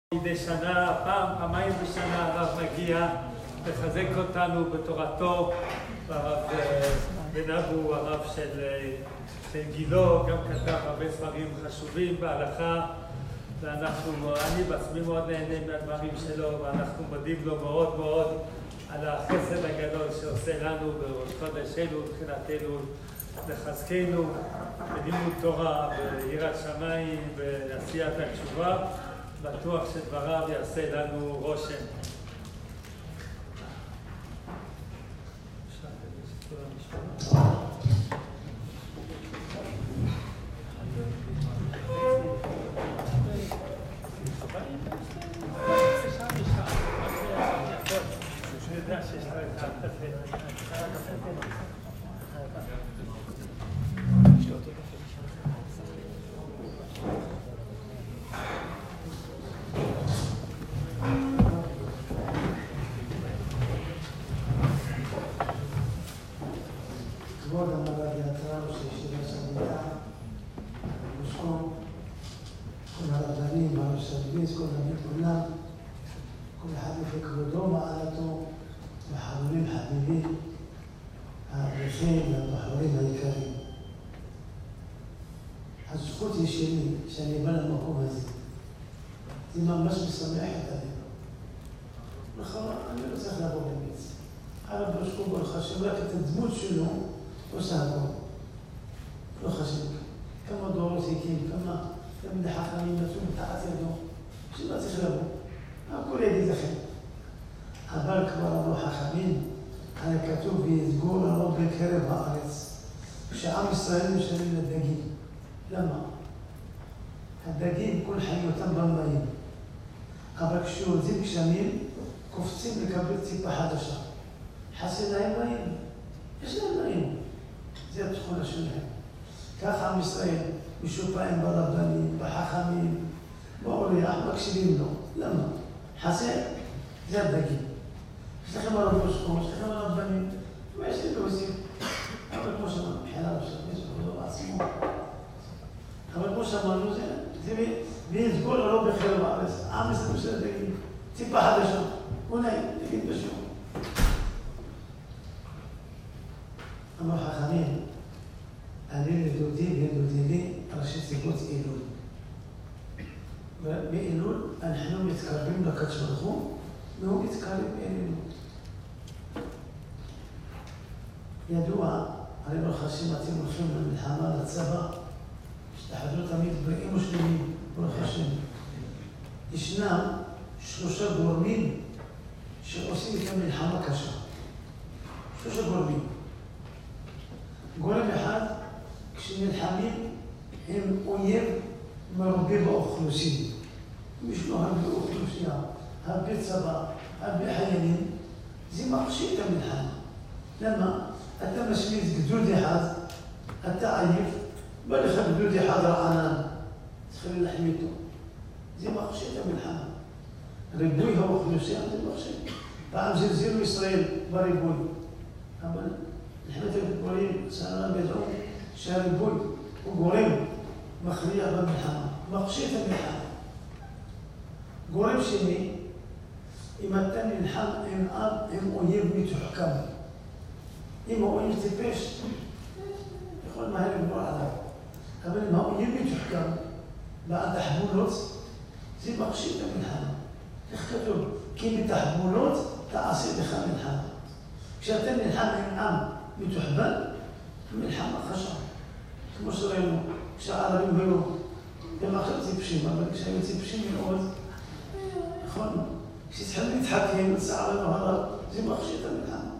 מדי שנה, פעמיים בשנה הרב מגיע לחזק אותנו בתורתו, והרב בן אבו הוא הרב של גילו, גם כתב הרבה ספרים חשובים בהלכה, ואני בעצמי מאוד נהנה מהדברים שלו, ואנחנו מודים לו מאוד מאוד על החסד הגדול שעושה לנו בראש חודש אלול, תחילת אלול, לחזקנו בלימוד תורה, ביראת שמיים, בעשיית התשובה. בטוח שדבריו יעשה לנו רושם. כל אחד לפי כבודו מעלתו, וחברים חביבים, האברכים והבחורים היקרים. הזכות היא שלי, שאני בא למקום הזה. זה ממש משמח את הלב. נכון, אני לא צריך לבוא באמת. הרב ברוך הוא חשב רק את הדמות שלו, עושה הכל. לא חשב. כמה דורות הקים, כמה חכמים נתנו מתחת ידו, שלא צריך לבוא. הכל יגיד לכם. אבל כבר אמרו חכמים, על הכתוב ויסגור לנו בקרב הארץ, שעם ישראל משלמים לדגים. למה? הדגים כל חיותם במים, אבל כשיורדים גשמים, קופצים לקבל ציפה חדשה. חסר להם מים, יש להם מים. זה התכונה שלהם. כך עם ישראל משופעים ברבנים, בחכמים, באורח, מקשיבים לו. למה? חסר, זה הדגים. יש לכם הרב בשכום, יש לכם הרבנים, ויש לי להוסיף. אבל כמו שאמרנו, מבחינה רב יש לו בעצמו. אבל כמו שאמרנו, זה ויסגור לו בקרב הארץ. עם ישראל של הדגים, ציפה חדשה. אולי, נגיד בשיעור. אמר חכמים, אני לדודי ולדודי לי ראשי סיבות אלול. ובאלול אנחנו מתקרבים לקדוש ברוך הוא, והוא מתקרב אלינו. ידוע, הרי ברוך השם אתם הולכים למלחמה, לצבא, שתחדרו תמיד בריאים ושלמים, ברוך השם. ישנם 3 גורמים שעושים את המלחמה קשה. 3 גורמים. גורם אחד, כשנלחמים הם אויב מרובה באוכלוסין. יש לו הרבה אוכלוסייה, הרבה צבא, הרבה חיילים, זה מכשיר את המלחמה. למה? אתה משמיץ גדוד אחד, אתה עייף, בא לך גדוד אחד רענן, צריך להחמיא אותו. זה מכשיר את המלחמה. ריבוי האוכלוסייה זה מכשיר. פעם זלזלו ישראל בריבוי, אבל מלחמת הגבורים, סערה בדעו שהריבוי הוא גורם מכריע במלחמה, מכשיר את המלחמה. גורם שני, אם אתה נלחם עם אויב מתוחכם, אם האויב טיפש, יכול מהר לגמור עליו. אבל אם האויב מתוחכם, בעד תחבולות, זה מכשיר את המלחמה. איך כתוב? כי בתחבולות תעשה לך מלחמה. כשאתה נלחם עם עם מתוחבן, המלחמה חשה. כמו שראינו, כשהערבים היו גם עכשיו טיפשים, אבל כשהיו טיפשים מאוד, נכון, כשצריכים להתחכם, לצערנו הרב, זה מכשיר את המלחמה.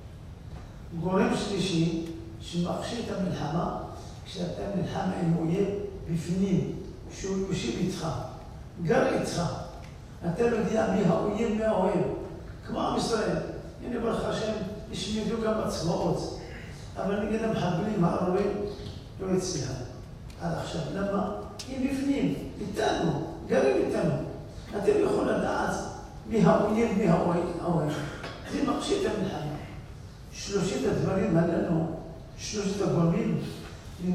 גורם שלישי שמכשיר את המלחמה, כשאתה נלחם עם אויב בפנים, שהוא יושב איתך, גר איתך, אתה לא יודע מי האויב מהאוהב, כמו עם ישראל. הנה ברוך השם, השמידו גם הצבאות, אבל נגד המחבלים הערבים לא הצליח עד עכשיו. למה? הם בפנים, איתנו, גרים איתנו. אתם יכולים לדעת מי האויב, מי האוהב. זה מכשיר את המלחמה. 3 הדברים הללו, 3 הגורמים,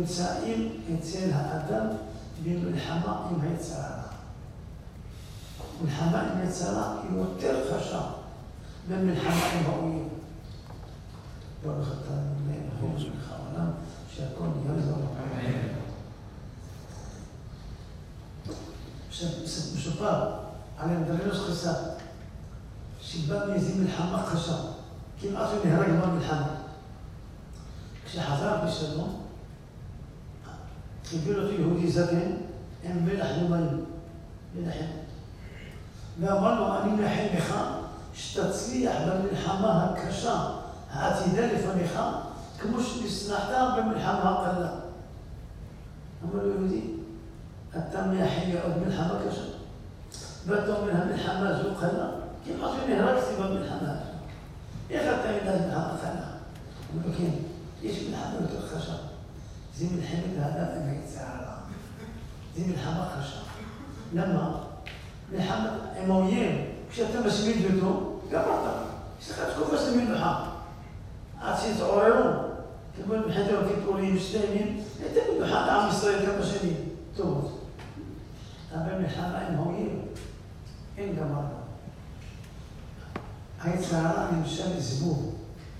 נמצאים אצל האדם במלחמה עם היצר הרע. מלחמה עם יצרה היא יותר קשה ממלחמה עם האויב. ברוך אתה אדוני אלוהינו מלך העולם, שהכל נהיה לדברו. מסופר על אנדרלוס חסר, שבא מאיזו מלחמה קשה, כמעט הוא נהרג במלחמה. כשחזר בשלום, קיבל אותו יהודי זקן עם מלח דומיים, מלחם. ואמר לו, אני מאחל לך שתצליח במלחמה הקשה העתידה לפניך, כמו שהצלחת במלחמה הקלה. אמר לו יהודי, אתה מאחל לי עוד מלחמה קשה? ואתה אומר, המלחמה הזו קלה? כמעט שנהרגתי במלחמה הזו. איך אתה יודע מלחמה קלה? אמר לו, כן, יש מלחמה יותר קשה. זה מלחמת האדם עם היצר הרע. זה מלחמה קשה. למה? מלחמה עם האויב, כשאתה משמיד אותו, גמרת. יש לך תקופה של מנוחה. עד שהתעוררו, כמו מלחמת יום הכיפורים, 2 ימים, הייתה מנוחה לעם ישראל כמה שנים. טוב. אבל מלחמה עם האויב, אין גמר. היצר הרע נמשל לזבוב.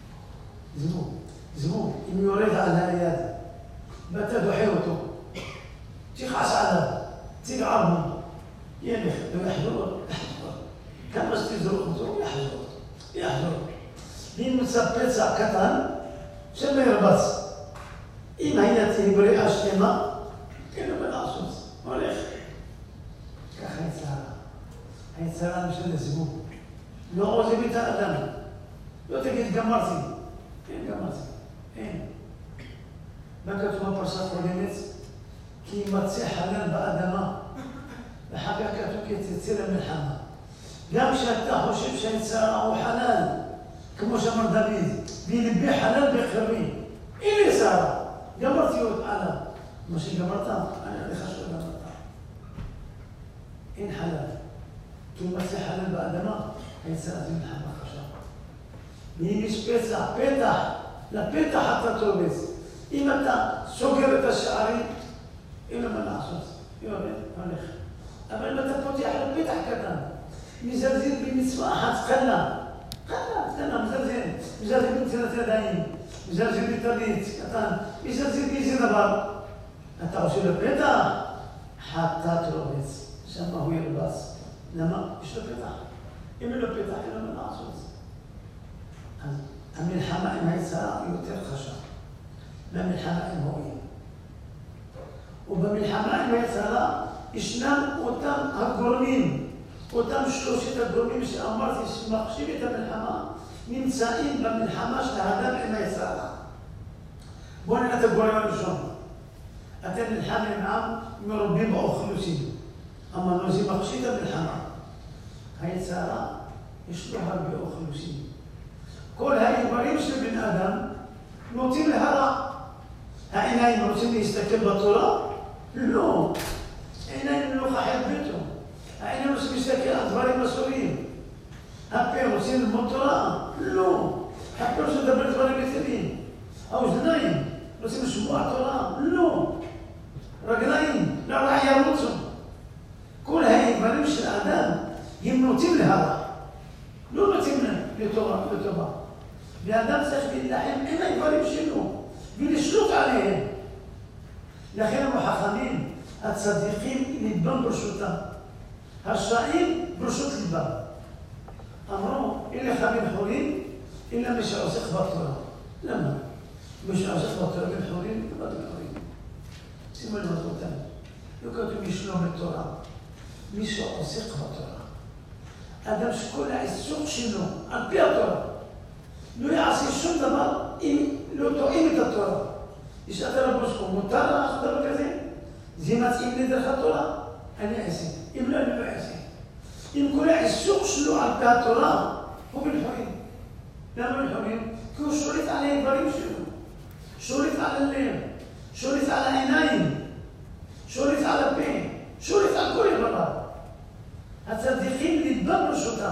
זבוב. אם יורד על היד, ואתה דוחה אותו, תכעס עליו, תגער בו, ילך, ויחזור. כמה שתזרוק אותו, יחזור. אם נמצא פצע קטן, שלא ירבץ. אם היד תהיה בריאה שלמה, אין לו מה לעשות, הולך. ככה היצרה נמשל לזבוב. לא עוזב את האדם. לא תגיד גמרתי. אין גמרתי. אין. מה כתוב בפרשת קודמת? כי יימצא חלל באדמה, ואחר כך כתוב כי תצא למלחמה. גם כשאתה חושב שהיצרה הוא חלל, כמו שאמר דוד, בלבי חלל בקרבי, אין יצרה, גמרתי עוד עליו. מה שגמרת, אני עליך שלא גמרת. אין חלל. כי יימצא חלל באדמה, היצרה זה מלחמה קשה. ואם יש פתח, לפתח אתה תורבץ. אם אתה סוגר את השערים, אין לו מה לעשות, יורד, הולך. אבל אם אתה פותח לפתח קטן, מזלזל במצווה אחת קטנה, מזלזל בנטילת ידיים, מזלזל בטלית קטן, מזלזל באיזה דבר. אתה עושה לפתח, חטאת תורבץ, שם הוא ירבץ. למה? יש לו פתח. אם אין לו פתח, אין לו מה לעשות. אז המלחמה עם היצרה היא יותר קשה. במלחמה עם האויב. ובמלחמה עם היצרה ישנם אותם הגורמים, אותם 3 הגורמים שאמרתי שמחשיב את המלחמה, נמצאים במלחמה של האדם עם היצרה. בואו נראה את הגורם הראשון. אתם נלחם עם עם מרובים באוכלוסין. אמרנו, זה מחשיב את המלחמה. היצרה יש לו הרבה אוכלוסין. כל האיברים של בן אדם נוטים להרע. העיניים רוצים להסתכל בתורה? לא. העיניים לא חייב ביתו. העיניים רוצים להסתכל על דברים אסורים. הפה רוצים ללמוד תורה? לא. הפה רוצים לדבר דברים בטלים. האוזניים רוצים לשמוע תורה? לא. רגליים, לא ירוצו. כל האיברים של האדם הם נוטים להרע. לא נוטים לטובה. והאדם צריך להילחם עם האיברים שלו. ולשלוט עליהם. לכן החכמים, הצדיקים, ליבם ברשותם. הרשעים ברשות ליבם. אמרו, אין לך בן חורין, אלא מי שעוסק בתורה. למה? מי שעוסק בתורה בן חורין, לא בן חורין. שימו לב אותם. לא כתוב משלום בתורה. מי שעוסק בתורה. אדם שכל העיסוק שלו, על פי התורה, לא יעשה שום דבר אם לא תואם את התורה. יש אדם בושקו, מותר לעשות דבר כזה? זה מתאים לדרך התורה? אני אעשה. אם לא, אני לא אעשה. אם כל העיסוק שלו על פי התורה, הוא בן חורין. למה בן חורין? כי הוא שולט על האיברים שלו. שולט על הלב. שולט על העיניים. שולט על הפה. שולט על כל איבריו. הצדיקים ליבם ברשותם.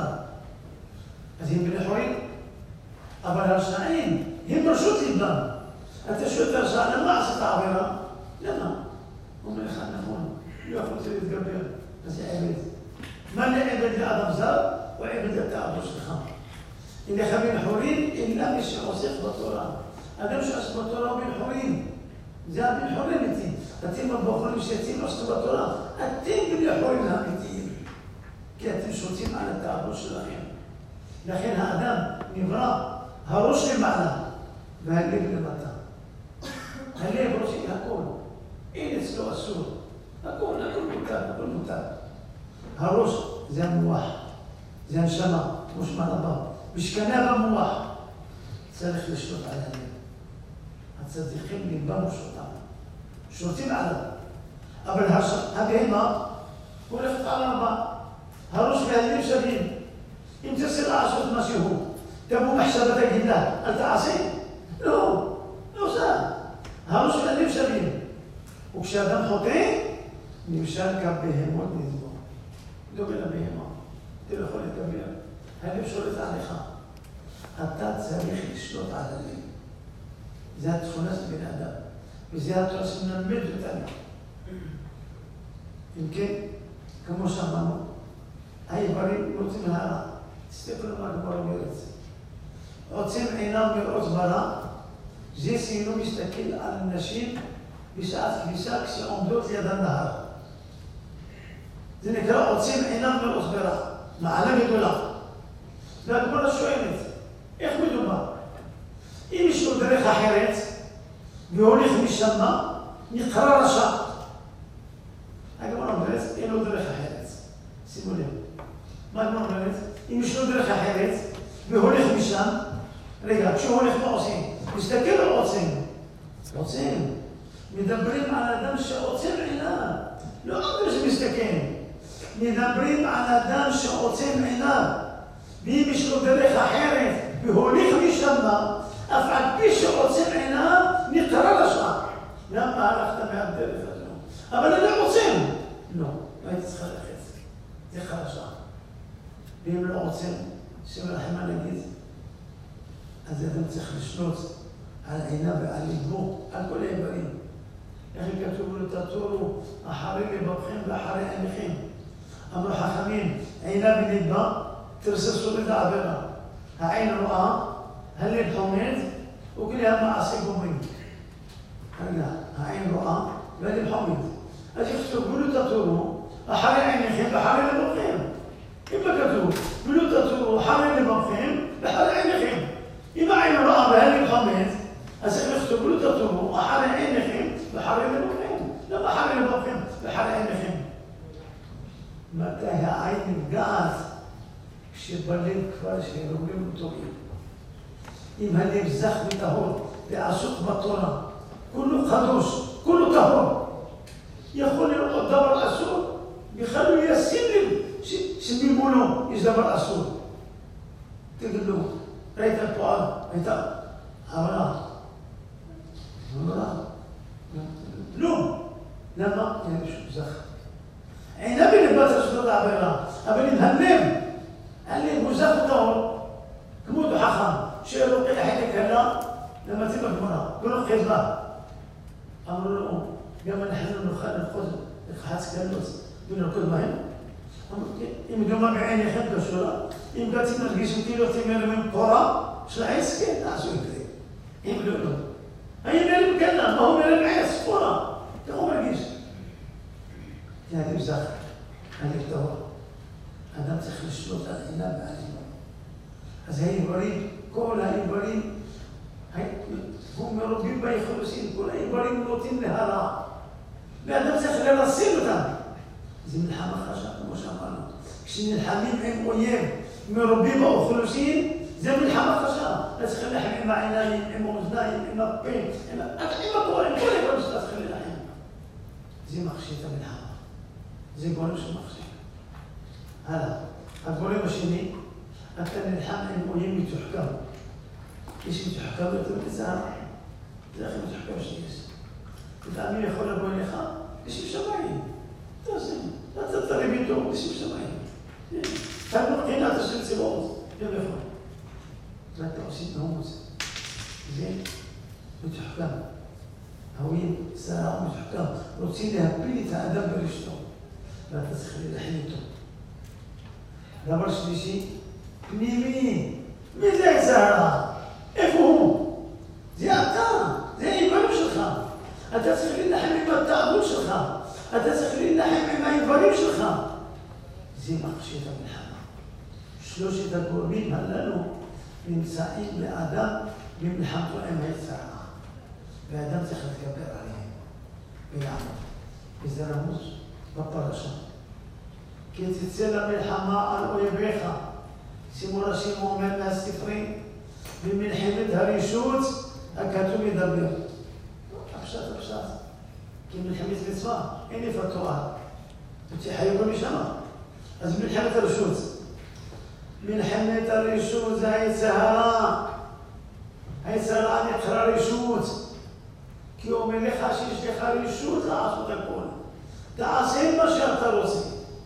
אז הם בן חורין. אבל הרשעים הם ברשות ליבם. אתה שואל את הרשע, למה עשית עבירה? למה? הוא אומר לך, נכון, לא יכולתי להתגבר, אז זה עבד. מה לעבד לאדם זר, הוא עבד לתאבו שלך. הנה בן חורין, אינה מי שעוסק בתורה. אדם שעוסק בתורה הוא בן חורין. זה הבן חורין אמיתי. אתם הבוחרים שאתם עוסקים בתורה, אתם בני חורין האמיתיים. כי אתם שותים על התאבו שלכם. לכן האדם נברא הראש למעלה והלב למטה. הלב ראשי הכל. אין אצלו אסור. הכל מותר. הראש זה המוח, זה הנשמה, כמו שמע רבה. משכנה במוח. צריך לשלוט על הלב. הצדיקים ליבם ושלוטם. שולטים עליו. אבל הבהמה הולכת על הרמה. הראש והלב שווים. אם תרצה לעשות משהו, תבוא מחשבת הגילה, אל תעשי. לא עושה. הראש והלב שווים. וכשאדם חוטא, נמשל כבהמות נזבו. דומה לבהמה. אתה לא יכול לדבר. הלב שולט עליך. אתה צריך לשלוט על הלב. זה התכונה של בן אדם. וזה התורה שמלמד אותנו. אם כן, כמו שאמרנו, האיברים רוצים הרע. תסתכלו מה הגמרא אומרת. עוצם עיניו מראות ברע, זה שאינו מסתכל על נשים בשעת כביסה כשעומדות ליד הנהר. זה נקרא עוצם עיניו מראות ברע. מעלה גדולה. והגמרא שואלת, איך מדובר? אם יש לו דרך אחרת, והולך משם, נקרא רשע. הגמרא אומרת, אין לו דרך אחרת. שימו לב. מה הגמרא אומרת? אם יש לו דרך אחרת, והולך משם, רגע, כשהוא הולך מה עושים? מסתכל או עוצם? עוצם. מדברים על אדם שעוצם עיניו. לא אדם שמסתכל. מדברים על אדם שעוצם עיניו. ואם יש לו דרך אחרת, והולך משם, אף על פי שעוצם עיניו, נקרא רשע. למה הלכת מהדרך הזו? אבל אני לא עוצם. לא, הייתי צריך ללכת. זה חרשה. ואם לא עוצם, שמרחמה נגיד, אז אדם צריך לשלוט על עיניו ועל ליבו, על כל האיברים. איך כתוב לו, תתורו אחרי לבבכם ואחרי עיניכם. אמרו חכמים, עיניו וליבה, תרססו את העבירה. העין רואה, הלב חומד, וכל המעשה גומרים. רגע, העין רואה והלב חומד. אז יכתבו לו, תתורו אחרי עיניכם ואחרי לבבכם. אם כתוב, ולו תתורו אחרי לבבכם ואחרי עיניכם. אם העין רואה והלב חומד, אז איך יכתבו לו, תתורו אחרי עיניכם ואחרי לבבכם. למה אחרי לבבכם ואחרי עיניכם? מתי העין נפגעת? כשבלב כבר שהרומם טובים. אם הלב זך וטהור ועסוק בתורה, כולו חדוש, כולו טהור. יכול לראות דבר אסור, בכלל הוא ישים לב שממולו יש דבר אסור. תגיד לו, ראית פועל, הייתה עברה. לא. למה? אין משהו זך. עיניו בלבת השדות העבירה, אבל אם הלב הוא זך וטהור, כמו אותו חכם, שלוקח את הקלה למתאים בגמרא, ולא חזרה. אמרו לו, גם אנחנו נוכל לרחוז לחץ קלות ונרקוד בהם. אם דומה בעיניכם כשורה, אם גצים נרגיש אותי לא תימר ממקורה, של העץ כן, תעשו את זה. אם לא, לא. האם מרם קלה, מה הוא מרם עץ, קורה? כך הוא מרגיש. זה הלב זך, הלב טהור. אדם צריך לשלוט על עיניו ועל ליבו. אז האיברים, כל האיברים, הוא מרובים ביחולוסים, כל האיברים נוטים להרע. ואדם צריך לרסים אותם. זה מלחמה חשה, כמו שאמרנו. כשנלחמים עם אויב מרובים באוכלוסין, זה מלחמה חשה. אתה צריך להילחם עם העיניים, עם האוזניים, עם הפה, עם הכל, עם כל איברים שאתה צריך להילחם. זה מחשיא את המלחמה. זה גורם שמחשיא. הלאה. הגורם השני, אתה נלחם עם אויב מתוחכם. יש מתוחכם יותר מזהר. זה הכי מתוחכם שיש. לפעמים יכול לבוא אליך, לשם שמיים. אתה תריב איתו, לשם שמיים. אתה מבחינת השם צבאות, גם יכול. ואתה עושים נעומוס. זה מתוחכם. האויב, שרה מתוחכם. רוצים להפיל את האדם ברשתו. ואתה צריך להילחם איתו. דבר שלישי, פנימי. מי זה זהרה? איפה הוא? זה אתה, זה האיברים שלך. אתה צריך להילחם עם התאבות שלך. אתה צריך להילחם עם האיברים שלך. זה מחשיב המלחמה. שלושת הגורמים הללו נמצאים לאדם במלחמתו עם היצרה. והאדם צריך להתגבר עליהם ולעמוד. וזה רמוז בפרשה. כי תצא למלחמה על אויביך. שימו רש"י אומר מהספרים, במלחמת הרשות הכתוב מדבר. הפשט. כי מלחמת מצווה, אין איפה תואר. ותחיו גם משם. אז מלחמת הרשות. מלחמת הרשות זה היצרה. היצרה נקרא רשות. כי הוא אומר לך שיש לך רשות לעשות הכל. תעשה מה שאתה רוצה.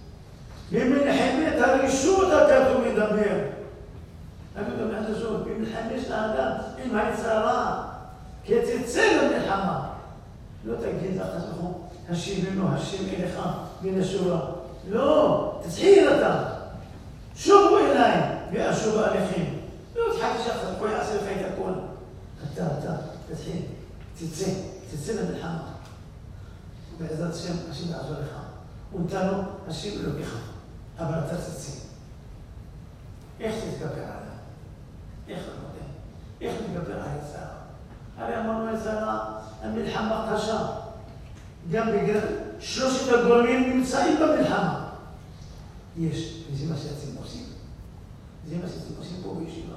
במלחמת הרשות הכתוב מדבר. אני מדבר על הרשות, במלחמת האדם עם היצרה. כי תצא למלחמה. לא תגיד לך, השיבנו, השם אליך מן השורה. לא, תתחיל אתה. שובו אליי ואשוב עליכם. לא תחכי שאחר, פה יעשה לך את הכל. אתה, תתחיל. תצא למלחמה. בעזרת השם, השם יעזור לך. ונתנו, השם אלוקיך. אבל אתה תצא. איך תתגבר עליו? איך נודה? איך נתגבר על היצרה? הרי אמרנו היצרה, המלחמה קשה. גם בגלל שלושת הגורמים נמצאים במלחמה. יש, וזה מה שאתם עושים. זה מה שאתם עושים פה בישיבה.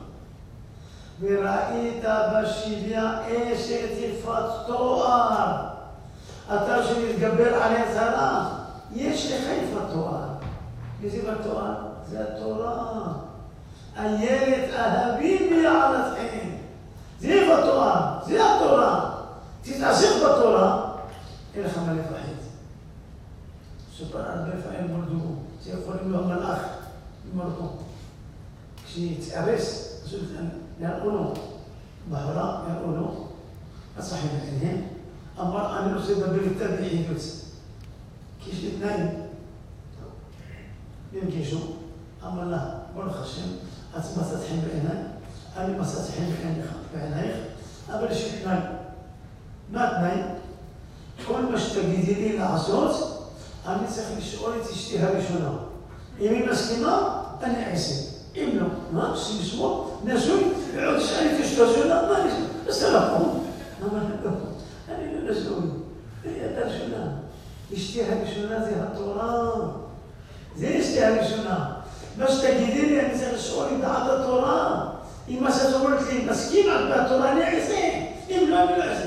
וראית בשביה אשת יפת תואר. אתה שנתגבר על היצרה, יש לך יפת תואר. וזה בתואר? זה התורה. איילת אהבים ויעלתכם. זה בתואר, זה התורה. תתעסק בתורה, אין לך מה לפחד. סופר הרבה פעמים מולדו, זה יכול להיות המלאך ממולדו. כשיתארס, יראו לו, בחורה יראו לו, הצחים עליהם, אמר אני רוצה לדבר איתה ביחידות. כי יש לי תנאים. נפגשו, אמר לה, ברוך השם, את מצאת חן בעיניי, אני מצאת חן בעינייך, אבל יש לי תנאי. מה התנאי? כל מה שתגידי לי לעשות, אני צריך לשאול את אשתי הראשונה. אם היא מסכימה, אני אעשה. אם לא, מה? לשמור, נשוי, ועוד שאלת אשתו שלה, מה אני אעשה? אז תלכו. אמר לה, לא, אני לא נשוי, היא את הראשונה. אשתי הראשונה זה התורה. זה אשתי הראשונה. מה שתגידי לי, אני צריך לשאול עם דעת התורה. אם מה שאת אומרת לי, מסכים על התורה, אני אעשה. אם לא, אני לא אעשה.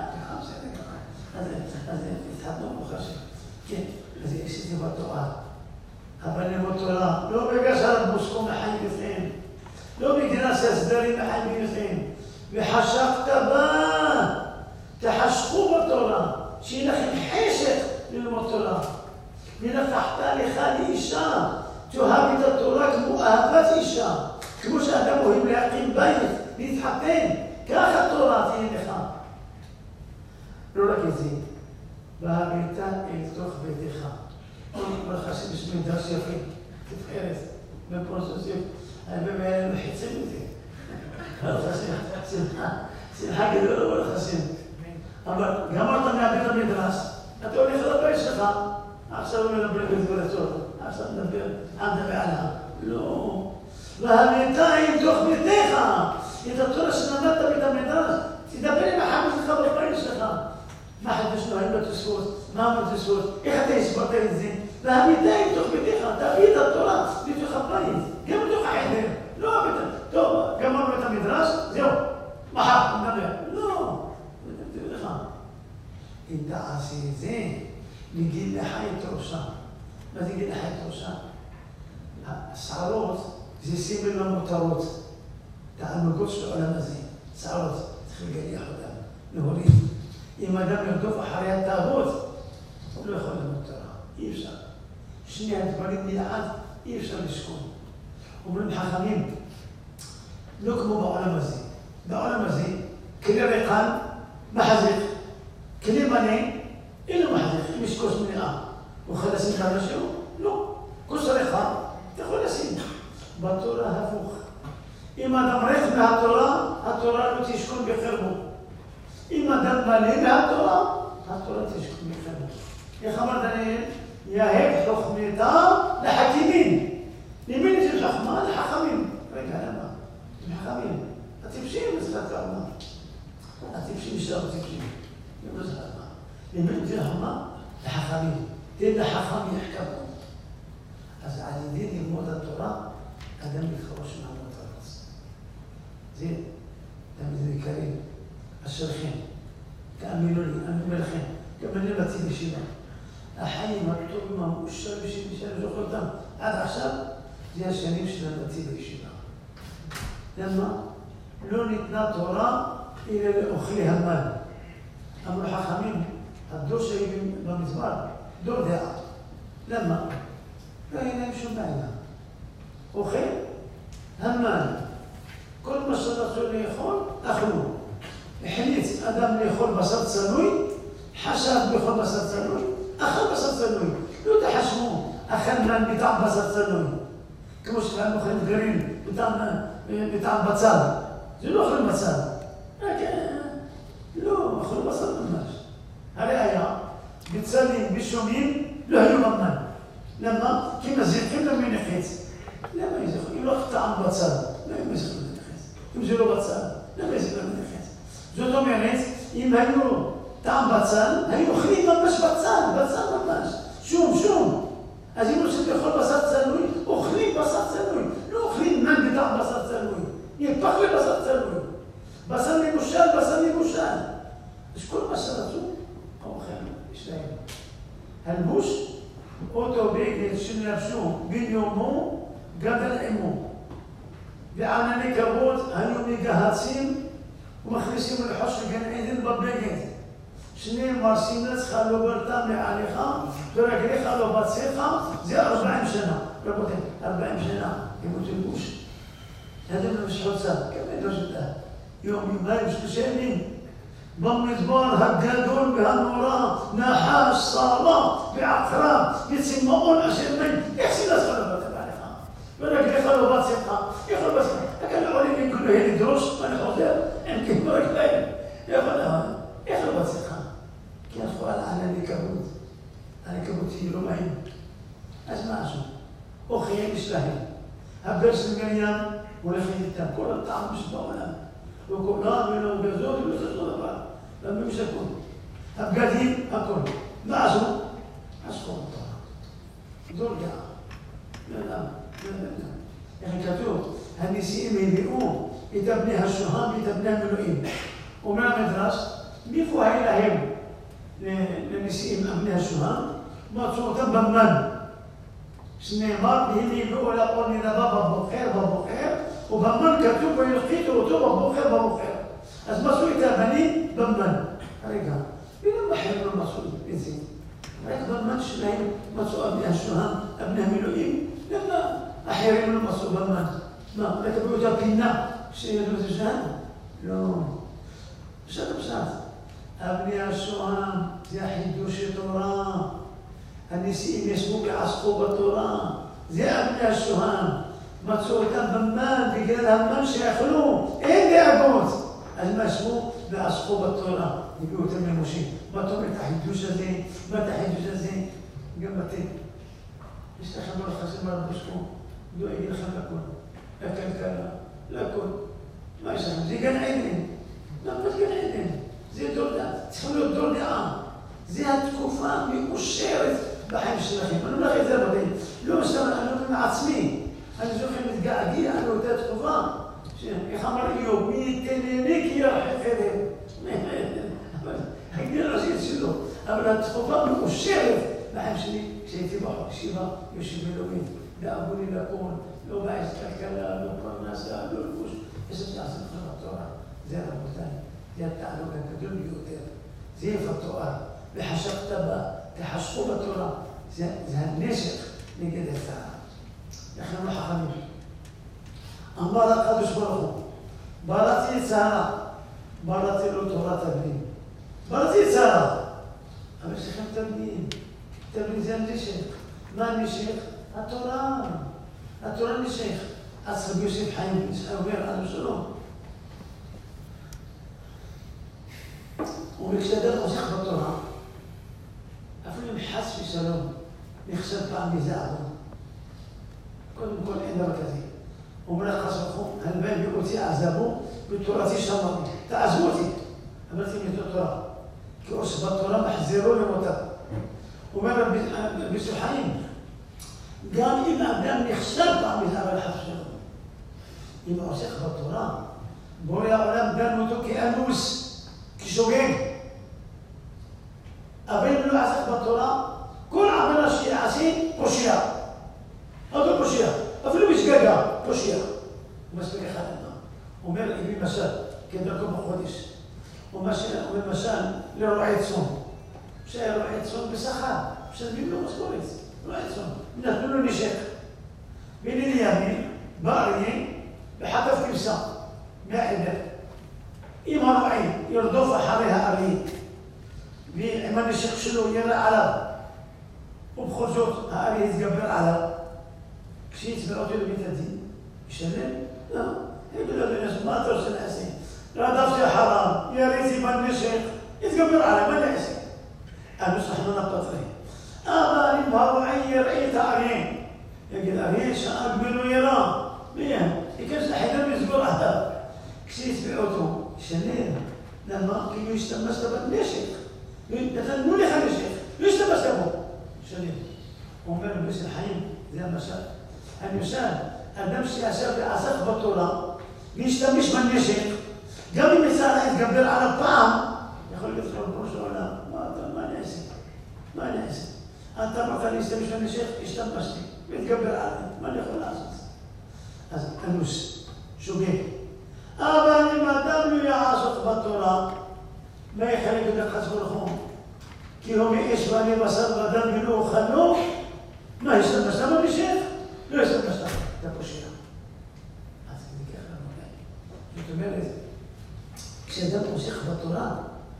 אז התחתנו ברוך השם. כן, אז יש את זה בתורה. אבל ללמוד תורה, לא בגלל שהרבוסקו מחיים בפניהם. לא בגלל שהסדרים מחיים בפניהם. וחשקת בה, תחשקו בתורה, שיהיה לכם חשק ללמוד תורה. ולקחת לך לאישה, תאהב את התורה כמו אהבת אישה. כמו שאדם אוהב להקים בית, להתחתן, ככה התורה תהיה לך. לא רק את זה, והביתה אל תוך ביתך. ברכה שבשמי דרש יפים, תפארת, בפרוסוסיות, הרבה מהאלה מחיצים את זה. ברוך השם, שמחה גדולה ברוך השם. אבל גמרת מהבית המדרש, אתה הולך לבית שלך, עכשיו הוא מדבר בדבר הצורך, עכשיו מדבר, מדבר עליו. לא. והביתה אל תוך ביתך, את התורה שנדעת בית המדרש, תדבר עם החבר שלך בבית שלך. מה חדש לו, האם בתוספות, מה בתוספות, איך אתה הסברת את זה? והביתה אל תוך ביתך, תביא את התורה בתוך הבית, גם בתוך החדר. לא הביתה, טוב, גמרנו את המדרש, זהו, מחר, נדבר. לא, תביא לך. אם תעשי את זה, נגיד לך את ראשה. מה זה נגיד לך את ראשה? השערות זה סימן למותרות. תענוגות של העולם הזה. שערות, צריך לגליח אותם, להוריד. אם אדם ירדוף אחרי התאבות, הוא לא יכול ללמוד תורה. אי אפשר. שני הדברים מיד, אי אפשר לשכון. אומרים חכמים, לא כמו בעולם הזה. בעולם הזה, כלי ריקן, מחזיק. כלי מנה, אין לו מחזיק. אם יש כוס מלאה, הוא יכול לשים כמה שהוא? לא. כוס ריקן, אתה יכול לשים. בתורה הפוך. אם אדם ריק מהתורה, התורה לא תשכון בחרבו. אם אדם מלא מהתורה, התורה תשכון בחרבו. איך אמר דניאל? יהב חוכמתה לחכימים. למי זה חכמה? לחכמים. רגע, למה? לחכמים. הטיפשים זה חכמה. הטיפשים שלנו טיפשים. זה לא חכמה. למי זה חכמה? לחכמים. תהיה לחכם יחכמו. אז על ידי ללמוד התורה, אדם יפרוש מעמוד הארץ. זה תלמידים יקרים, אשריכם, תאמינו לי, אני אומר לכם, גם אני באתי בישיבה. החיים הטובים המאושרים שאני זוכר אותם עד עכשיו, זה השנים של באתי בישיבה. למה? לא ניתנה תורה אלא לאוכלי המן. אמרו חכמים, הדור שהיו במדבר, דור דעה. למה? לא היה להם שום בעיה. אוכל, המן. כל מה שרצו לאכול, אכלו. החליט אדם לאכול בשר צלוי, חשב לאכול בשר צלוי, אכל בשר צלוי. לא תחשבו, אכל מן בטעם בשר צלוי. כמו שכאן אוכל גריל, בטעם בצל. זה לא אוכל בצל. לא, אכול בשר ממש. הרי היה, בצלים, בשומים, לא היו ממן. למה? כי מזיקים להם מנחץ. למה יזכו? אם לא טעם בצל, למה יזכו מנחץ? אם זה לא בצל, למה יזכו מנחץ? זאת אומרת, אם היו טעם בצל, היו אוכלים ממש בצל ממש. שום. אז אם רוצים לאכול בשר צלוי, אוכלים בשר צלוי. לא אוכלים מן בטעם בשר צלוי. יפח לבשר צלוי. בשר מבושל. אז כל מה שרצו, האוכל יש להם. הלבוש, אותו בגד שנלבשו ביומו, גדל עמו. וענני כבוד היו מגהצים ומכניסים לחוש לגן עדן בבגד. שני מרסים לצך לא ברתה מעליך ורגליך לא בציך, זה 40 שנה. רבותיהם, 40 שנה, ימות לבוש. هذا مش حساب كمان رجل يوم ما يمشي يمين במדבר הגדול והנורא, נחש, סערה ועקרב, וצמאון אשר מן, איך סילת חלובת בעליך? ורגליך לא בצלך, איך לא בצלך? הכאן עולים עם כולו לדרוש, ואני חוזר, הם כאילו רגליים. איך לא בצלך? כי אנחנו על הנקבות. הנקבות היא לא מהם. אז מה עשו? אוכלים יש להם. הבן של מרים הולך איתם, כל הטעם שבעולם. לא קורנן ולא גזות ולא זה דבר. למה הם שקול? הבגדים, הכל. מה עשו? עשו אותה. דור דעה. למה? איך כתוב? הנשיאים הביאו את הבני השוהם ואת הבני המילואים. אומר המדרש, מאיפה היה להם לנשיאים הבני השוהם? מצאו אותם במן. שנאמר, והם הביאו לאור נדבה בבוחר, ובמן כתוב וילחיתו אותו בבוחר. אז מצאו את הבנים במן. רגע, ולמה אחרים לא מצאו את זה? רק במן שלהם מצאו אבני השוהם, אבני המילואים, למה אחרים לא מצאו במן? מה, לקבלו את הפינה שידעו את זה שם? לא. פשט. אבני השוהם זה החידוש התורה. הנשיאים ישבו ועסקו בתורה. זה אבני השוהם. מצאו אותם במן בגלל המן שיאכלו. אין דאגות. אז מה ישבו ועסקו בתורה. הביאו אותם למשה. מה אתה אומר את החידוש הזה? מה את החידוש הזה? גם אתם. יש לכם לא לחסם על הבשקו. לא יגיד לכם לכל. לכלכלה, לכל. מה יש לכם? זה גן עדן. למה זה גן עדן? זה דור דעה. צריכים להיות דור דעה. זה התקופה מאושרת בחיים שלכם. אני אומר לכם את זה רבותיי. לא משנה, אני אומר מעצמי. אני זוכר מתגעגע לאותה תקופה. איך אמר איוב? מי ייתן לי כי ירחק אליהם. הגדיל הראשית שלו. אבל התקופה מאושרת בחיים שלי. כשהייתי בישיבה, יושב אלוהים. דאגו לי לכל. לא בעץ כלכלה, לא פרנסה, לא לבוש. יש את זה עשית לך בתורה. זה רבותיי. זה התענוג הגדול ביותר. זה יפה תואר. וחשבת בה, תחשכו בתורה. זה הנשק נגד התורה. לכן לא חכמים. אמר הקדוש ברוך הוא, בראתי את שרה, בראתי לו תורת הבנים. בראתי את שרה. אבל יש לכם תלמידים. תלמיד זה הנשק. מה הנשק? התורה. התורה נשק. אז רבי יוסף חיים אומר על שלום. וכשאדם עוסק בתורה, אפילו אם חס ושלום, נחשב פעם מזה אדם. קודם כל אין דבר כזה. אומר לך חסכו, הלוואי ואותי עזבו, בתורתי שמרתי. תעזבו אותי. אמרתי לי תורה. כי עוסק בתורה מחזירו למותה. אומר רבי יוסף חיים, גם אם האדם נחשב פעם מזה, אבל חס ושלום. אם עוסק בתורה, בורא העולם דן אותו כאנוס. כשוגג. אבל אם לא עסק בתורה, כל עבודה שיעשה פושע. אותו פושע. אפילו בשגגה, פושע. הוא מספיק אחד אדם. הוא אומר, הביא משל, כדרכו בחודש. הוא אומר משל לרועי צאן. שהיה רועי צאן בשכר. משלמים לו משכורת. רועי צאן. נתנו לו נשק. והנה לימים, בא אריה וחטף כבשה מהעדר. אם הרועי ירדוף אחרי האריה ועם הנשק שלו ירא עליו ובכל זאת האריה יתגבר עליו כשיצבע אותו לבית הדין ישלם? לא, יגיד לו לנשק, מה אתה רוצה לעשה? רדפתי אחריו, יריתי בנשק, יתגבר עליו, מה נעשה? אנוס אנחנו נפטרי. אבל אם הרועי יראה את האריה יגיד, אריה שאג ממנו ירא מי? ייכנס לחדר ויסגור עליו כשיצבע אותו ישלם. למה? כי הוא השתמשת בנשק. נתנו לך נשק, לא השתמשת בו. ישלם. הוא אומר רבי יוסף חיים, זה המשל. המשל, אדם שישב ועסק בתורה והשתמש בנשק, גם אם יצא להתגבר עליו פעם, יכול להיות לך ריבונו של עולם, מה אני אעשה? מה אני אעשה? אתה אמרת להשתמש בנשק, השתמשתי, והתגבר עליי, מה אני יכול לעשות? אז אנוס, שוגג. אבל אם אדם לא יעסוק בתורה, מה יחלק את הקדוש ברוך הוא? כי הוא מאש ואני בשר ודם ולא אוכלו, מה השתמשת בנשק? לא השתמשת, אתה פושע. אז ניקח לנו כאן. זאת אומרת, כשאדם עוסק בתורה,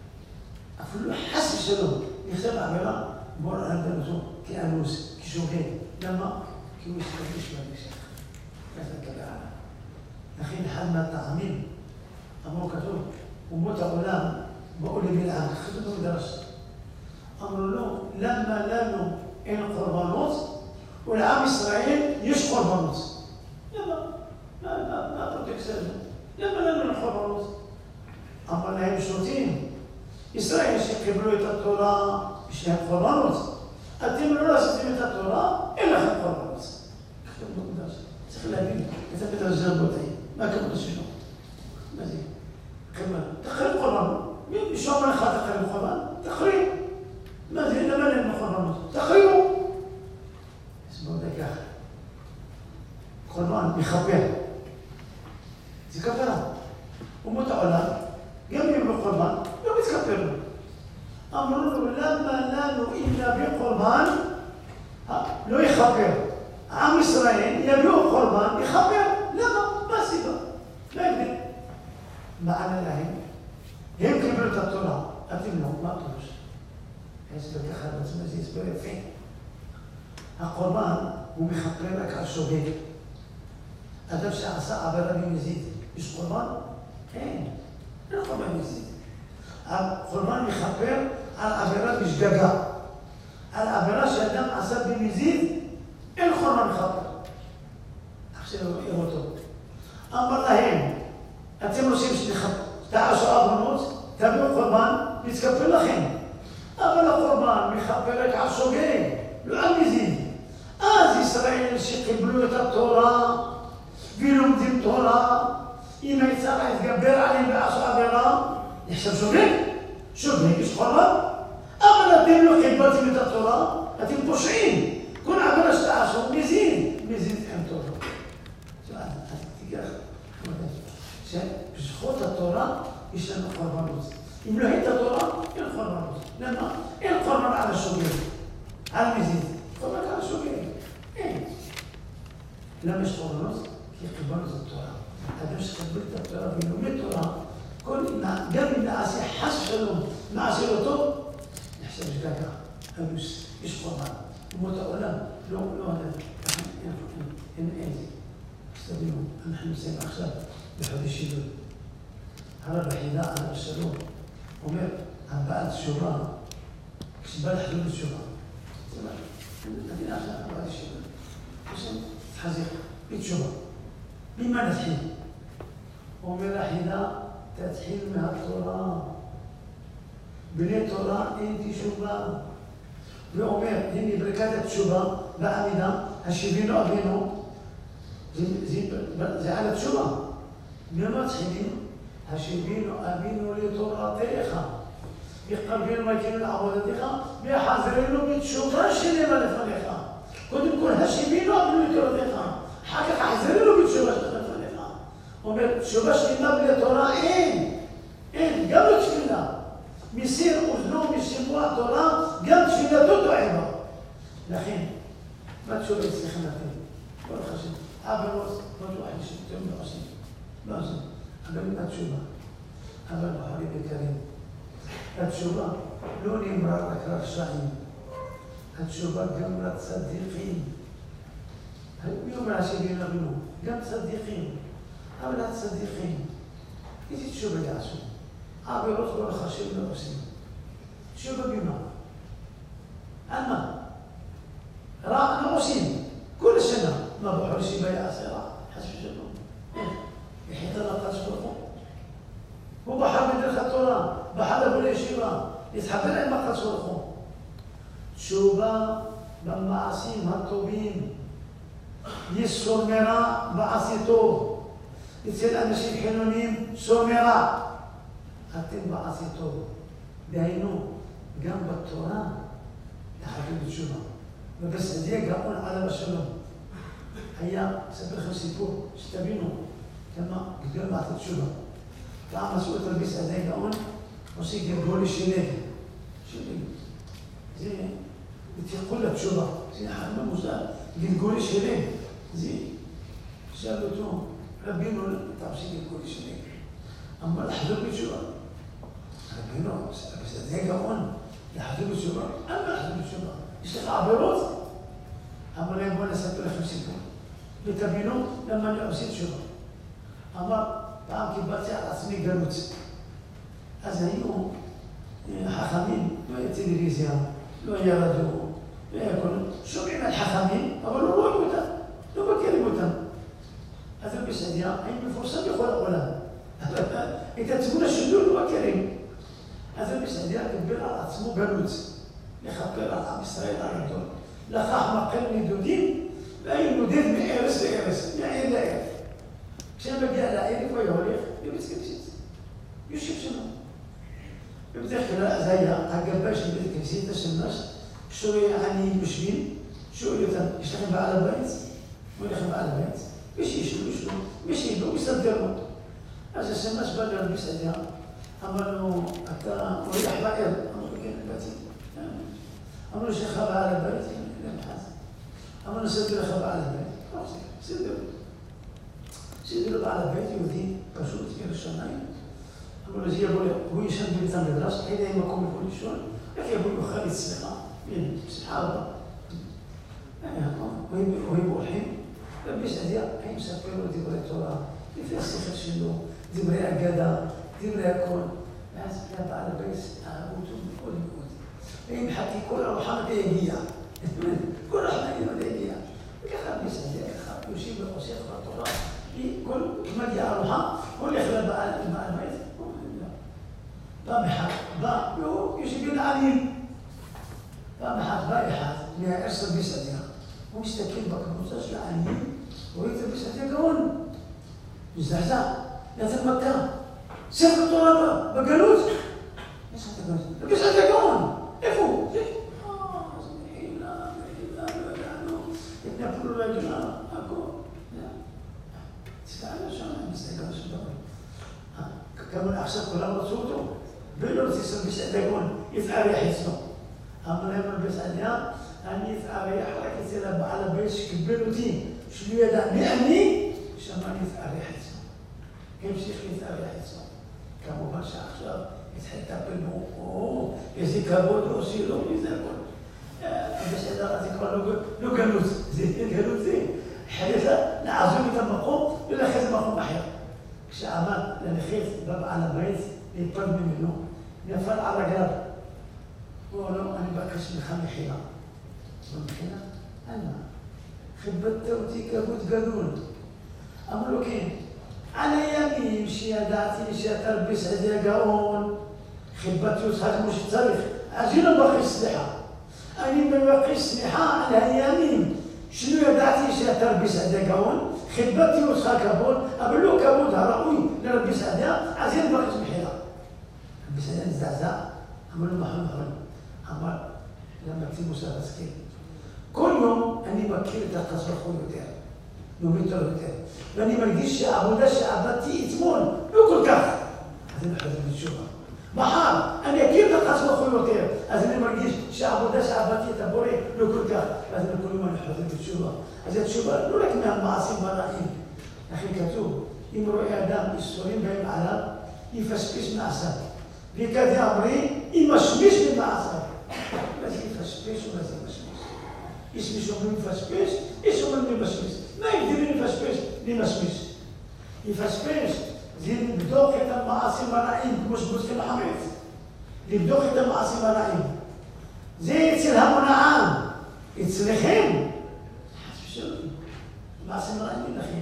אפילו חס ושלום, נכתב עבירה, בוא נדע אותו כאנוס, כשוגג. למה? כי הוא השתמש בנשק. ככה תקבל עליו. לכן אחד מהטעמים, אמרו כתוב, אומות העולם באו לבלעם, כתוב במדרש. אמרו לו, למה לנו אין קורבנות, ולעם ישראל יש קורבנות. למה? מה הפרוטקציה הזו? למה לנו אין קורבנות? אמר להם שותים. ישראל שקיבלו את התורה, יש להם קורבנות. אתם לא עשיתם את התורה, אין לכם קורבנות. כתוב במדרש. צריך להבין, את המדרש זה רבותיי. מה הכוונה שלו? מה זה? כמובן, תחרים קורבן. מישהו אמר לך תחרים קורבן? תחרים. מה זה? למה להם קורבנות? תחרימו. אז בואו נדע ככה. קורבן מחבר. זה כפרה. אומות העולם, גם אם לא קורבן, לא מתכפר לו. אמרו לו, למה לנו אם נביא קורבן, לא יכפר. עם ישראל יביאו קורבן, יכפר. למה? מה הסיבה? לא הבדל. מענה להם, הם קיבלו את התורה, אתם לא, מה פירוש? הסבר ככה בעצמו, זה הסבר יפה. הקורבן הוא מכפר רק על שוגג. אדם שעשה עבירה במזיד, יש קורבן? אין, אין קורבן מזיד. הקורבן מכפר על עבירה בשגגה. על עבירה שאדם עשה במזיד, אין קורבן מכפר. עכשיו יראו אותו. אמר להם, אתם רוצים שתעשו עוונות, תביאו קורבן, נתכפר לכם. אבל הקורבן מכפר רק על שוגג, לא על מזיד. אז ישראל שקיבלו את התורה ולומדים תורה, אם היצר להתגבר עליהם ועשו עבירה, נחשב שוגג. שוגג יש קורבן. אבל אתם לא קיבלתם את התורה, אתם פושעים. כל עבירה שתעשו מזיד, מזיד אין תורה. תיקח, שבזכות התורה יש לנו קורבנות. אם לא הייתה תורה, אין קורבנות. למה? אין קורבן על השוגג, על מזיד. קורבן על השוגג. אין. למה יש קורבנות? כי קיבלנו את התורה. אדם שקיבל את התורה ולומד תורה, גם אם נעשה חס ושלום, נעשה לו טוב, נחשב שגגה, אנוס, יש קורבן. אומות העולם, לא, אין זה. תבינו. אנחנו נמצאים עכשיו בחודש אלול. הרב החידה, הרב שלום, אומר, הבעל תשובה, כשבא לחדול בתשובה, זה אומר, נבין עכשיו, הבעל תשובה, עכשיו תחזיק, בתשובה. ממה נתחיל? אומר החידה, תתחיל מהתורה. בלי תורה אין תשובה. ואומר, הנה ברכת התשובה בעמידה, השיבינו אבינו, זה על התשובה. ממה מתחילים? השיבינו אבינו לתורתך, בקרבנו מקינו לעבודתך, ויחזרנו בתשובה שלמה לפניך. קודם כל, השיבינו אבינו לתורתך, אחר כך החזרנו בתשובה שלמה לפניך. אומר, תשובה שלמה בלי תורה אין, גם לא תפילה. מסיר אוזנו משמוע תורה, גם תפילתו טועה בה. לכן, מה תשובה אצלכם לכם? ברוך השם. אבא לא בטוח שאתם לא עושים. לא עושים. אבל מה התשובה? אבל בחרים יקרים. התשובה לא נאמרה רק רשעים. התשובה גם לצדיקים. מי אומר השביעי אבינו? גם צדיקים. אבל הצדיקים, איזה תשובה יעשו? עבירות ברוך השם לא עושים. תשובה במה? על מה? רע לא עושים. כל שנה. מה בחור שיבה יעשה רע? חס ושלום. איך? יחידה לקדוש ברוך הוא. הוא בחר בדרך התורה, בחר לבוא לישיבה, להתחבר עם הקדוש ברוך הוא. תשובה במעשים הטובים. יש סור מרע בעשי טוב. אצל אנשים חילונים סור מרע. אתם בעשי טוב. דהיינו, גם בתורה תחכים בתשובה. ובסעדיה גאון עליו השלום. היה, אספר לכם סיפור, שתבינו כמה גדול מעט התשובה. פעם עשו את רבי סעדיה גאון, עושה גלגול שלג. זה תלכו לתשובה. זה אחד ממוזל, גלגול שלג. זה, שאל אותו, רבינו, אתה עושה גלגול שלג. אמר לחזור בתשובה. רבינו, רבי סעדיה גאון, לחזור בתשובה. אמר לחזור בתשובה. יש לך עבירות? אמר להם, בוא נספר לכם סיפור. ותבינו למה אני עושה תשובה. אמר, פעם קיבלתי על עצמי גלות. אז היו חכמים, לא היה טלוויזיה, לא היה רדיו, לא היה כל... שומעים על חכמים, אבל לא רואים אותם, לא מכירים אותם. אז רבי סעדיה היה מפורסם בכל העולם. את התמונה שלו לא מכירים. אז רבי סעדיה קיבל על עצמו גלות. לכפר על עם ישראל על הגדול. לקח מקל נדודים, והיה נודד מארץ לארץ, מעיר לעיר. כשהיה מגיע לעיר, איפה היה הולך? לבית כנסת. יושב שם. ובדרך כלל אז היה הגבאי של בית כנסת, השמש, כשרואה עניים יושבים, שואל אותם, יש לכם בעל הבית? אומר לכם בעל הבית? ושישלו, ישלו, ושישלו, ויסדר לו. אז השמש בא לרבי סעדיה, אמר לו, אתה הולך בעיר? אמר לו, כן, באתי. אמרו שיש לך בעל הבית? אמרו נסדר לך בעל הבית? סדר. סדר בעל הבית יהודי פשוט, ירא שמיים. אמרו לו, זה יבוא, הוא ישן בבית המדרש, אין להם מקום יכול לישון, איך יבוא יאכל אצלך? הנה, סחרבה. אוהים אורחים. רבי סעדיה, היה מספר לו דברי תורה, לפי השכל שלו, דברי אגדה, דברי הכל. ואז בעל הבית אהבו אותו מאוד מאוד. והם חכי כל ארוחה יגיע. כל ארוחה יגיע. וככה רבי סעדיה, ככה, יושב ועושה בתורה. כל מגיע ארוחה, הולך לבעל הבית. פעם אחת בא, והוא יושב בין העניים. פעם אחת בא אחד מהערס רבי סעדיה. הוא מסתכל בקבוצה של העניים, רואה את רבי סעדיה גאון. מזדעזע, יצא מכה. ספר תורה בגלות. רבי סעדיה גאון. איפה הוא? אז מחילה, לא ידענו. התנפלו לו ידענו, הכל. תסתעלה שם, מסתכל של דבר. כמה עכשיו כולם רצו אותו, ולא רוצה רבי סעדיה גאון, יתארח אצלו. אמר להם רבי סעדיה, אני אתארח רק אצל הבעל הבית שקיבל אותי, שלא ידע מי אני, שם אני אתארח אצלו. המשיך להתארח אצלו. כמובן שעכשיו התחיל לטפל בו, איזה כבוד לא עושה לו, וזה הכל. רבי סעדיה זה כבר לא גלות, זה גלות זה. חייב לעזוב את המקום ולחזק כשעמד ללכת על הבית, להיפרד ממנו, נפל על רגליו. הוא אמר לו, אני מבקש ממך מחילה. במחילה? על מה? כיבדת אותי כבוד גדול. אמר לו, כן. על הימים שידעתי שתרביס עדי הגאון, כיבדתי אותך כמו שצריך. אז אני לא מבקש סליחה. אני מבקש סליחה על הימים שלא ידעתי שתרביס עדי הגאון, כיבדתי אותך כבוד, אבל לא כבוד הראוי לרבי סעדיה, אז אני מבקש מחילה. רבי סעדיה נזדעזע, אמר לו מחול. אמר, למה מוסר השכל? כל יום אני מכיר את הקדוש ברוך הוא יותר, לומד אותו יותר, ואני מרגיש שהעבודה שעבדתי אתמול לא כל כך, אז אני חוזר בתשובה. מחר אני אכיר את הקדוש ברוך הוא יותר, אז אני מרגיש שהעבודה שעבדתי את הבורא לא כל כך, ואז כל יום אני חוזר בתשובה. אז התשובה לא רק מהמעשים והרעים, לכן כתוב, אם רואה אדם איסורים בהם עליו, יפשפש מעשיו. וכדי אמרי, ימשמש במעשיו. מה זה יפשפש ומה זה ימשמש? יש מי שאומרים יפשפש, יש אומרים ימשמש. מה ההבדלים יפשפש למשמש? יפשפש זה לבדוק את המעשים הרעים, כמו שבודקים החמץ. לבדוק את המעשים הרעים. זה אצל המון העם. אצלכם, חס ושלום, מעשים הרעים לכם.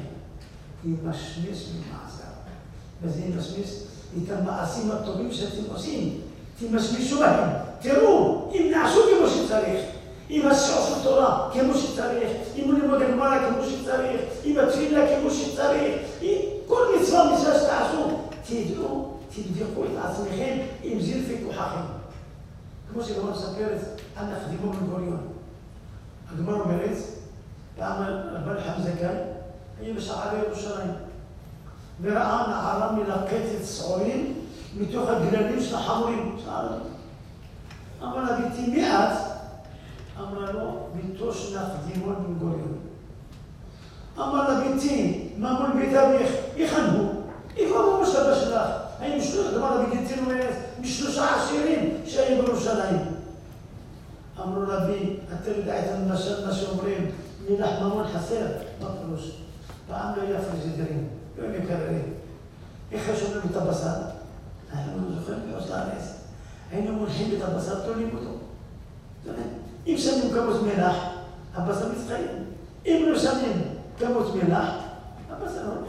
ימשמש במעשיו. וזה ימשמש את המעשים הטובים שאתם עושים. תמשמשו בהם. תראו, אם נעשו כמו שצריך, אם עשו תורה כמו שצריך, אם לימוד הגמרא כמו שצריך, אם התפילה כמו שצריך, כל מצווה שתעשו, תדעו, תבדקו את עצמכם עם זלפי כוחכם. כמו שגמרא מספרת על נחדימו בן גוריון. הגמרא אומרת, פעם רבן חמזה כאן, היה בשערי ירושלים, וראה נערה מלקטת שעורים מתוך הגללים של החמורים. אמר לה, ביתי מי את? אמרה לו, ביתו של נחדימון בן גוריון. אמר לה, ביתי, מה מול בית אביך? יחנבו. איפה אמרו שאבא שלך? האם אמר לה, ביתי אומרת, משלושה עשירים שהיו בירושלים. אמרו לה, בי, אתה יודע את מה שאומרים, מלח ממון חסר? מה פירוש? פעם לא היה פריג'ידרים, לא היה מקררים. איך שומרים את הבשר? אנחנו זוכרים בחוץ לארץ. היינו מונחים את הבשר, תולים אותו. אם שמים כמות מלח, הבשר מצחיים. אם לא שמים כמות מלח, הבשר הולך.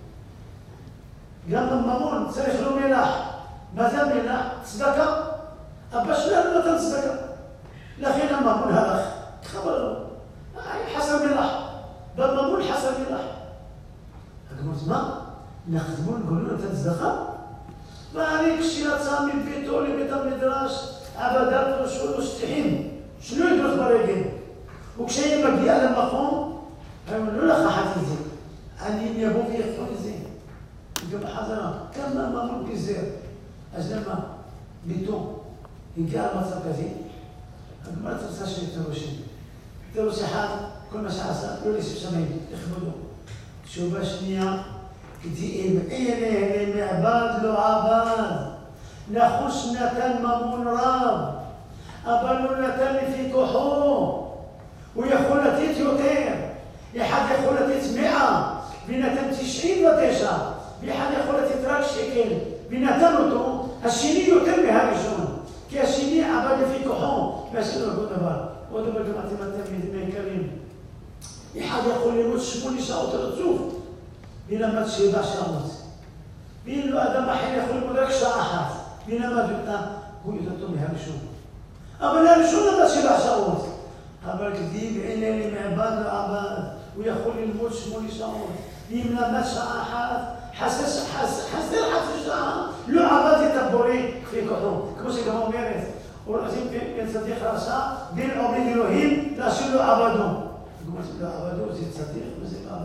גם בממון צריך לו מלח. מה זה המלח? צדקה. אבא שלנו נתן צדקה. לכן הממון הלך. חבל לו. חסר מלח. בממון חסר מלח. הגמור מה? נחדמון גולו נתן צדקה? ואני כשיצא מביתו לבית המדרש, עבדת ראשו לו שטיחים. שלא ידרוס ברגל. וכשהיה מגיע למקום, הוא לא לקחת את זה. אני יבוא ויחפור את זה. גם בחזרה, כמה ממון פיזר. אז למה? ביתו הגיע למצב כזה, הגמרא תרצה של תירושים. תירוש אחד, כל מה שעשה, לא לסף שמיים, לכבודו. תשובה שנייה, אם אלה מעבד לא עבד, נחוש נתן ממון רב, אבל הוא נתן לפי כוחו. הוא יכול לתת יותר. אחד יכול לתת 100, ונתן 99, ואחד יכול לתת רק שקל, ונתן אותו, השני יותר מהראשון. כי השני עבד לפי כוחו, ועשינו אותו דבר. עוד דבר גם אתם מעיקרים. אחד יכול ללמוד 8 שעות רצוף, ולמד 7 שעות. ואם לא אדם אחר יכול ללמוד רק שעה אחת, ולמד אותה, הוא יותר טוב מהראשון. אבל הראשון למד 7 שעות. אבל כדי ואלה מעבד לא עבד, הוא יכול ללמוד 8 שעות. ואם למד שעה אחת, חסר חצי שעה, לא עבד את הבורא כפי כוחו. כמו שגם אומרת, ורזים בן צדיק רשע, בן עובד אלוהים, להשאיר לו עבדו. כמו שלא עבדו, זה צדיק וזה לא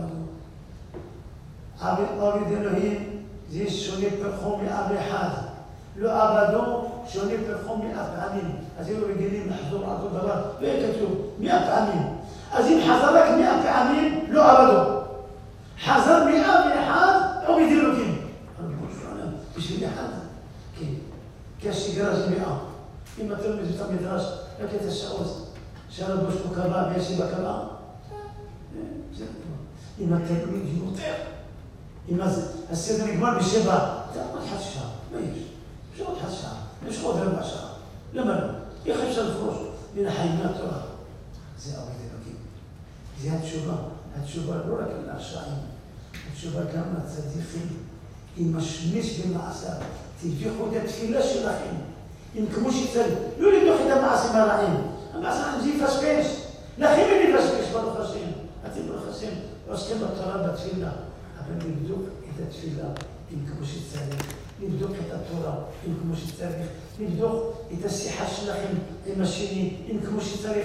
עבדו. עובד אלוהים זה שונה פרחו מאב אחד. לא עבדו, שונה פרחו 100 פעמים. אז היו רגילים לחזור על כל דבר, ויהיה כתוב 100 פעמים. אז אם חזר רק 100 פעמים, לא עבדו. חזר 101, עובד אלוקים. בשביל אחד, כן. כי השגרה זה 100. אם אתה לומד את המדרש, רק את השעות, שהרבוש הוא קבע וישיבה קבע, אם אתה לומד יותר, אם הסדר נגמר בשבע, זה עוד חצי שעה, מה יש? יש עוד חצי שעה, יש עוד רבע שעה. למה לא? איך אפשר לפרוש מן החיים מהתורה? זה עבודת אלוקים. זה התשובה. התשובה לא רק לרשעים, התשובה גם לצדיקים. אם משמיש במעשיו, תבדחו את התפילה שלכם. אם כמו שצריך, לא לבדוק את המעשים הרעים. המעשים הרעים זה יפספס. לכם אין יפספס, ברוך השם. אתם ברוך השם עוסקים בתורה בתפילה. אבל נבדוק את התפילה אם כמו שצריך. נבדוק את התורה אם כמו שצריך. נבדוק את השיחה שלכם עם השני אם כמו שצריך.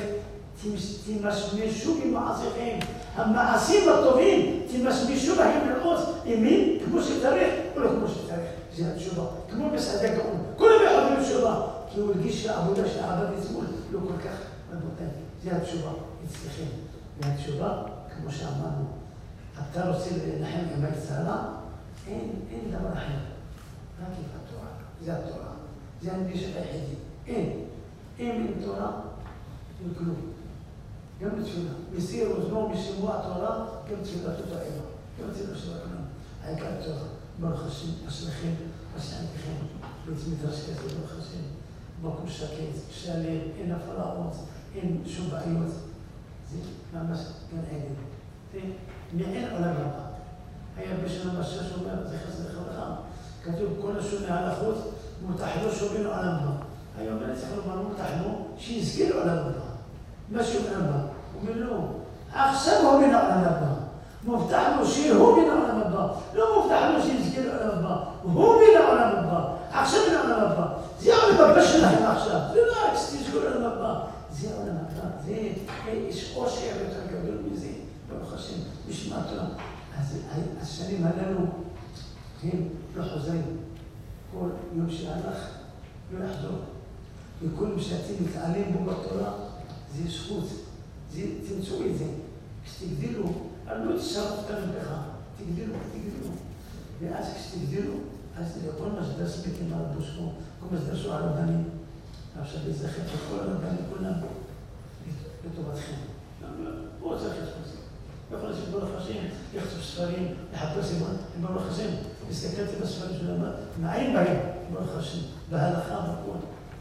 תמשמשו במעשיכם. המעשים הטובים תמשמשו בהם לראות ימין כמו שצריך ולא כמו שצריך. זה התשובה. כמו בסעדה גאון. כולם יכולים תשובה. כי הוא הרגיש שהעבודה שהעבד אתמול לא כל כך מבוטל. זה התשובה אצלכם. והתשובה, כמו שאמרנו, אתה רוצה לנחם עם היצרה? אין דבר אחר. רק עם התורה. זה התורה. זה הנגישת היחידי. אין תורה, אין כלום. גם בתפילה. מסיר אוזנו משמוע התורה, גם תפילה תותאמה. גם תפילה של הכלום. העיקר תורה. ברוך השם, אשריכם, אשריכם. בית מדרש כזה, ברוך השם. מקום שקט, שלם, אין הפרעות, אין שום בעיות. זה ממש גן עדן. מעין עולם הבא. היה בשנה משהו שאומר, זה חסר לך. כתוב כל השונה על החוץ, מותחנו שובין עולם הבא. היום אני צריך לומר, מותחנו, שיזכיר עולם הבא. משהו עולם הבא. הוא אומר לא, עכשיו הוא מן העולם הבא. מובטח לו שהוא מן העולם הבא. לא מובטח לו שיזכיר עולם הבא. הוא מן העולם הבא. עכשיו מן העולם הבא. זה העולם הבא שלכם עכשיו. זה לא רק שתזכור עולם הבא. זה העולם הבא. זה יש אושר יותר גדול מזה. ברוך השם, משמע תורה. אז השנים הללו הם לא חוזרים. כל יום שהלך לא יחזור. וכל מי שאתם מתעלים בו בתורה, זה זכות. תמצאו את זה. כשתגדילו, אני לא תשאר אותנו בך. תגדילו. ואז כשתגדילו, אז כל מה שדרס מכם על הבושמו, כל מה שדרסו על הרבנים, עכשיו יזכר את כל הרבנים, כולם לטובתכם. הוא צריך לעשות זה. יכול להיות שברוך השם, לכתוב ספרים, לחפש עם ברוך השם, הסתכלתי בספרים של המד, מעין בהם, ברוך השם, בהלכה והכל.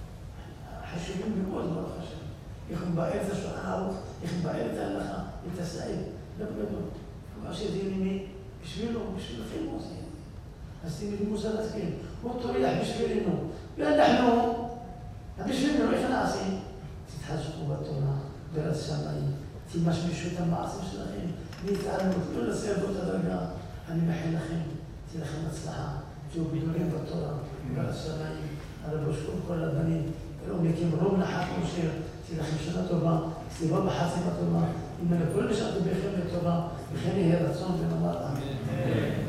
חשובים מאוד ברוך השם. איך הם באים את השולחן ערוך, איך הם באים את ההלכה, את הסעיד. לא בגדול. מה שזה ימי, בשבילכם הוא עושה. אז תמיד מוסר להסכים. הוא תוריח בשבילנו. ואנחנו, בשבילנו, איך נעשה? תתחזקו בתורה, ביראת שמיים. תמשמשו את המעשים שלכם. להתעלמות, לא לסייבו את הדרגה. אני מאחל לכם, תהיה לכם הצלחה. תהיו גדולים בתורה, ביראת שמיים. על הבושקות כל הבנים. אלו מקים רוב נחת מושר. תהיה לכם שנה טובה. כתיבה בחצי בטובה. אם אני כל נשארתי בכם לטובה, וכן יהיה רצון ונאמר אמן.